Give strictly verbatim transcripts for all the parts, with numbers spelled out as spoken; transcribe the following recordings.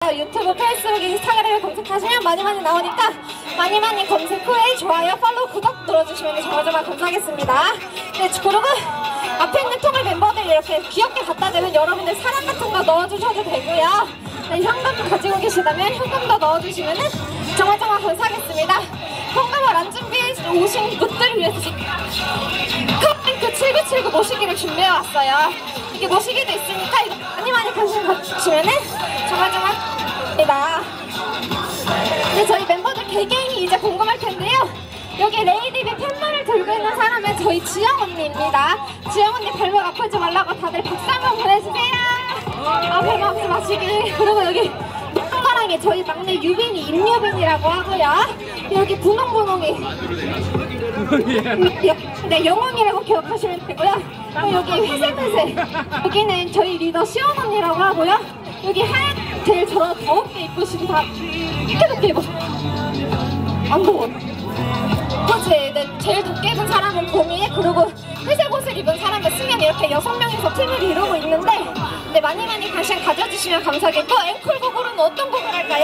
있어요. 유튜브, 페이스북, 인스타그램을 검색하시면 많이 많이 나오니까 많이 많이 검색 후에 좋아요, 팔로우, 구독 눌러주시면 정말 정말 감사하겠습니다. 네, 그리고 앞에 있는 통을 멤버들 이렇게 귀엽게 갖다 대면 여러분들 사랑 같은 거 넣어주셔도 되고요. 네, 현금 가지고 계시다면 현금도 넣어주시면 정말 정말 감사하겠습니다. 현금을 안 준비해 오신 분들을 위해서 컵링크 칠구칠구 모시기를 준비해왔어요. 이게 모시기도 있으니까 이거 많이 많이 관심 가주시면은 정말 정말 감사합니다. 네, 저희 멤버들 개개인이 이제 궁금할 텐데요. 여기 레이디비 팬분을 들고 있는 사람은 저희 지영 언니입니다. 지영 언니 발목 아프지 말라고 다들 박수 한번 보내주세요. 아, 배가 아프지 마시길. 그리고 여기 한가랑이 저희 막내 유빈이 임유빈이라고 하고요. 여기 분홍분홍이 네, 영웅이라고 기억하시면 되고요. 여기 회색회색 여기는 저희 리더 시원 언니라고 하고요. 여기 하얀 제일 저 더럽게 입으신 다 이렇게 덥게 입으신 안 더워. 그렇지. 네, 제일 덥게 입은 사람은 봄이, 그리고 회색 옷을 입은 사람은 승현, 이렇게 여섯 명이서 팀을 이루고 있는데 네, 많이 많이 관심 가져주시면 감사하겠고, 앵콜곡으로는 어떤 곡을 할까요?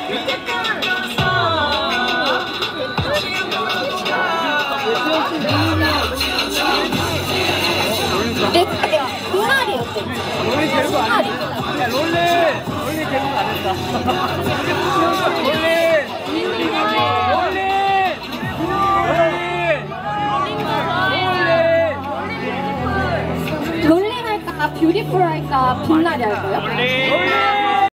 네, 눈알이 어때? 롤리 제목 안 했다. 야, 롤리! 롤리 제목 안 했다. 롤리! 롤리! 롤링 할까, 뷰티풀 할까, 빛나리 할까요? 롤리!